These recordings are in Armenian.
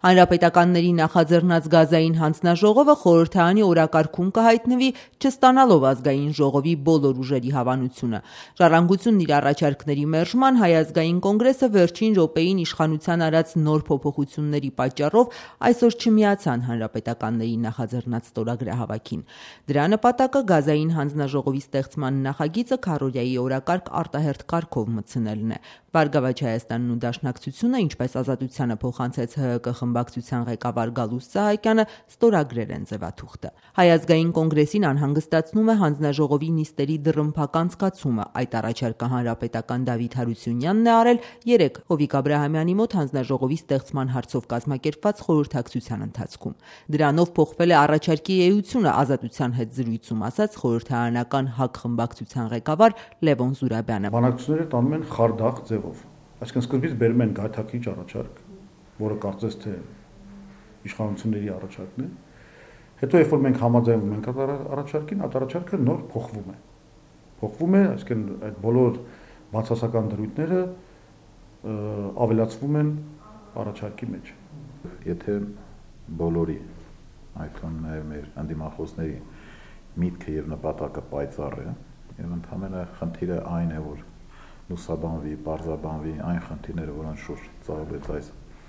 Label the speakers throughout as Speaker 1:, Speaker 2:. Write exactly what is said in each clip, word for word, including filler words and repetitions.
Speaker 1: Հանրապետականների նախաձեռնած գազային հանձնաժողովը խորհրդարանի օրակարգում կհայտնվի չստանալով ազգային ժողովի բոլոր ուժերի հավանությունը։ Ժառանգությունն իր առաջարկների մերժման Հայ ազգային կոնգրեսը վերջին րոպեին իշխանության արած նոր փոփոխությունների պատճառով այսօր չմիացան հանրապետականների նախաձեռնած ստորագրահավաքին։ Դրա նպատակը գազային հանձնաժողովի ստեղծման նախագիծը քառօրյայի օրակարգ արտահերթ կարգով մտցնելն է։ Բարգավաճ Հայաստանն ու Դաշնակցությունը, ինչպես Ազատությանը փոխանցեց ՀՀԿ խմբակցության ղեկավար Գալուստ Սահակյանը, ստորագրել են ձևաթուղթը։ Հայ ազգային կոնգրեսին անհանգստացնում է հանձնաժողովի նիստերի դռնփակ անցկացումը։ Այդ առաջարկը հանրապետական Դավիթ Հարությունյանն է արել երեկ Հովիկ Աբրահամյանի մոտ հանձնաժողովի ստեղծման հարցով կազմակերպված խորհրդակցության ընթացքում։ Դրանով փոխվել է առաջարկի էությունը, Ազատության հետ զրույցում ասաց խորհրդարանական ՀԱԿ խմբակցության ղեկավար Լևոն Զուրաբյանը։
Speaker 2: Բանակցությունները տանում են խարդախ ձևով, այսինքն սկզբից բերում են գայթակղիչ առաջարկ, որը կարծես թե իշխանությունների առաջարկն է, հետո երբ որ մենք համաձայնվում ենք առաջարկին, այդ առաջարկը նոր փոխվում է։ Փոխվում է, այսինքն այդ բոլոր բացասական դրույթները ավելացվում են առաջարկի մեջ։
Speaker 3: Եթե բոլորի, այդ թվում նաև մեր անդիմախոսների միտքը եւ նպատակը պայծառ է, եւ ընդհանրապես խնդիրը այն է, որ լուսաբանվի, պարզաբանվի այն խնդիրները, որոնց շուրջ ծավալվեց այս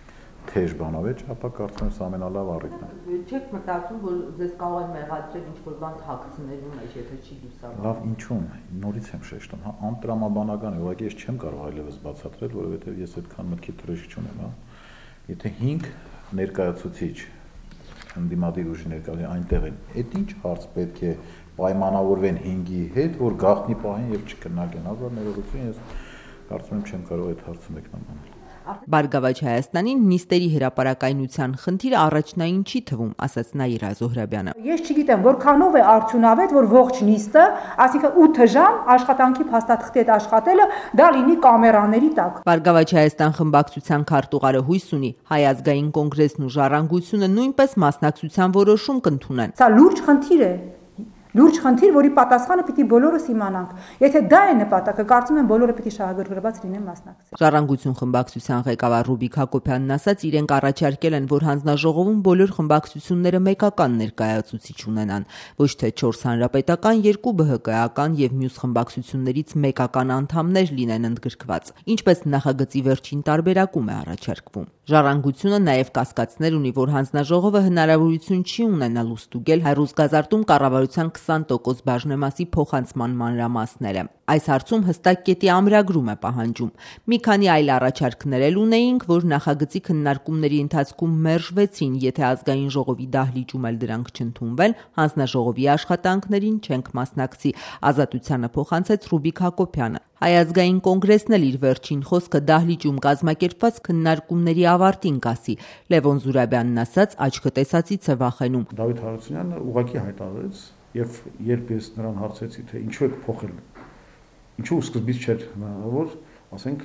Speaker 3: թեժ բանավեճ, ապա կարծում եմ ամենալավ առիթն է։
Speaker 1: Չեք մտածում, որ ձեզ կարող են մեղադրել ինչ-որ բան հագցնելու մեջ, եթե չի լուսաբանվում։
Speaker 3: Լավ, ինչու՞մ, նորից եմ շեշտում, հա, անտրամաբանական է, ուղղակի ես չեմ կարող այլևս բացատրել, որովհետև ես այդքան մտքի թռիչք չունեմ, հա։ Եթե հինգ ներկայացուցիչ ընդդիմադիր ուժի ներկայացուցիչ այնտեղ են, այդ ինչ հարց պետք է պայմանավորվեն հինգի հետ, որ գաղտնի պահեն եւ չքննարկեն, հազար ներողություն, ես կարծում եմ չեմ կարող այդ հարցը մեկնաբանել։
Speaker 1: Բարգավաճ Հայաստանին նիստերի հրապարակայնության խնդիրը առաջնային չի թվում, ասաց Նաիրա Զոհրաբյանը։
Speaker 4: Ես չգիտեմ, որքանով է արդյունավետ, որ ողջ նիստը, այսինքն ութ ժամ աշխատանքի փաստաթղթի հետ աշխատելը, դա լինի կամերաների տակ։
Speaker 1: Բարգավաճ Հայաստան խմբակցության քարտուղարը հույս ունի, Հայ ազգային կոնգրեսն ու Ժառանգությունը նույնպես մասնակցության որոշում կընդունեն։
Speaker 4: Սա լուրջ խնդիր է։ Լուրջ խնդիր, որի պատասխանը պիտի բոլորս իմանանք։ Եթե դա է նպատակը, կարծում եմ բոլորը պիտի շահագրգռված լինեն մասնակցել։
Speaker 1: Ժառանգություն խմբակցության ղեկավար Ռուբիկ Հակոբյանն ասաց, իրենք առաջարկել են, որ հանձնաժողովում բոլոր խմբակցությունները մեկական ներկայացուցիչ ունենան, ոչ թե չորս հանրապետական, երկու ԲՀԿ-ական եւ մյուս խմբակցություններից մեկական անդամներ լինեն ընդգրկված, ինչպես նախագծի վերջին տարբերակում է առաջարկվում։ Ժառանգությունը նաև կասկածներ ունի, որ հանձնաժողովը հնարավորություն չի ունենալու ստուգել հայրուսգազարդում կառավարության քսան տոկոս բաժնեմասի փոխանցման մանրամասները։ Այս հարցում հստակ կետի ամրագրում է պահանջում։ Մի քանի այլ առաջարկներ էլ ունեինք, որ նախագծի քննարկումների ընթացքում մերժվեցին, եթե ազգային ժողովի դահլիճում էլ դրանք չընդունվեն, հանձնաժողովի աշխատանքներին չենք մասնակցի, Ազատությանը փոխանցեց Ռուբիկ Հակոբյանը։ Հայ ազգային կոնգրեսն էլ իր վերջին խոսքը դահլիճում կազմակերպված քննարկումների ավարտին կասի։ Լևոն Զուրաբյանն ասաց, աչքը տեսածից է վախենում։
Speaker 2: Դավիթ Հարությունյանը ուղղակի հայտարարեց, եւ երբ ես նրան հարցրեցի, թե ինչու եք փոխել, ինչու սկզբից չէր հնարավոր, ասենք,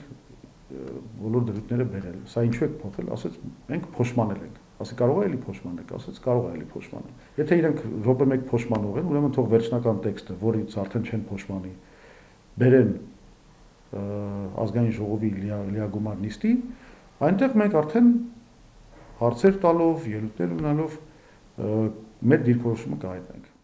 Speaker 2: բոլոր դրույթները բերել։ Սա ինչու եք փոխել, ասեց, մենք փոշմանել ենք։ Ասի կարող է էլի փոշմանել, ասեց կարող է էլի փոշմանել։ Եթե իրենք րոպե մեկ փոշմանող են, ուրեմն թող վերջնական տեքստը, որից արդեն չեն փոշմանի, բերեն ազգային ժողովի լիագումար նիստի, այնտեղ մենք արդեն հարցեր տալով, ելույթներ ունենալով մեր դիրքորոշումը կհայտնենք։